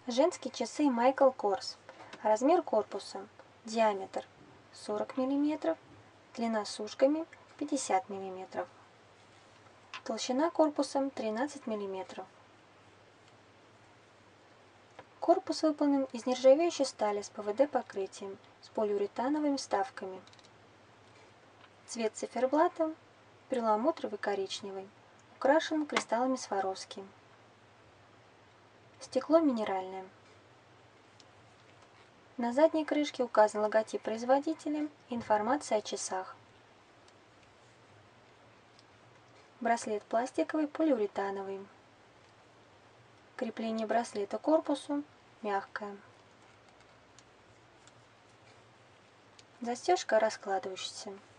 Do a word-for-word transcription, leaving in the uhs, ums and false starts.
Женские часы Michael Kors. Размер корпуса. Диаметр сорок миллиметров. Длина с ушками пятьдесят миллиметров. Толщина корпуса тринадцать миллиметров. Корпус выполнен из нержавеющей стали с ПВД покрытием, с полиуретановыми вставками. Цвет циферблата перламутровый коричневый, украшен кристаллами Сваровски. Стекло минеральное. На задней крышке указан логотип производителя и информация о часах. Браслет пластиковый, полиуретановый. Крепление браслета к корпусу мягкое. Застежка раскладывающаяся.